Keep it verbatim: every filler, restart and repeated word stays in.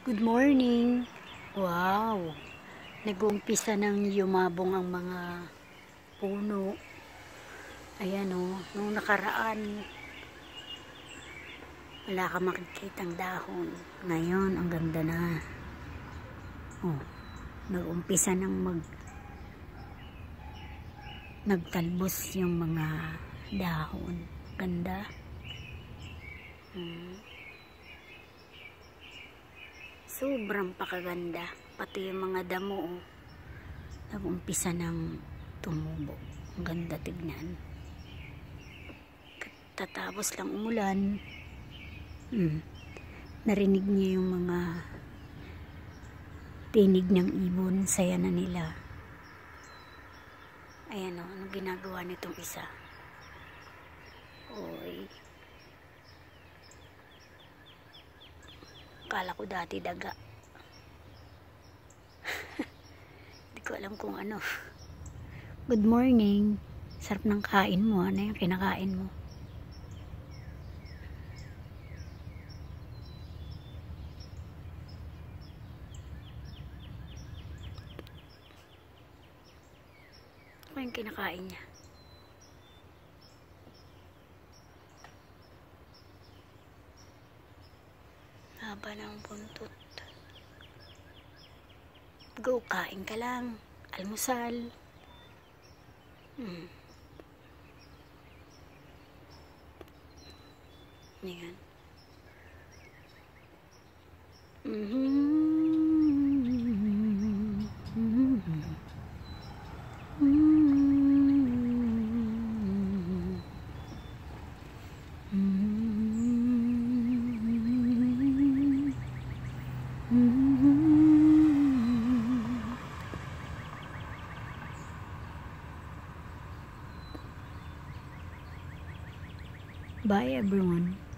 Good morning. Wow. Nag-uumpisa ng yumabong ang mga puno. Ayan o, nung nakaraan, wala ka makikitang dahon. Ngayon, ang ganda na. Oh, nag-umpisa ng mag nagtalbos yung mga dahon. Ganda. Hmm. Sobrang pakaganda. Pati yung mga damo, oh, nag-umpisa ng tumubo. Ang ganda tignan. Tatapos lang umulan. Hmm. Narinig niya yung mga tinig ng ibon. Saya na nila. Ayan o, anong ginagawa nitong isa? Oy. Kala ko dati daga. Hindi ko alam kung ano. Good morning. Sarap ng kain mo. Ano yung kinakain mo? Ano yung kinakain niya? Haba ng buntot. Go, kain ka lang. Almusal. Hmm. Ayan. Mm-hmm. Bye everyone.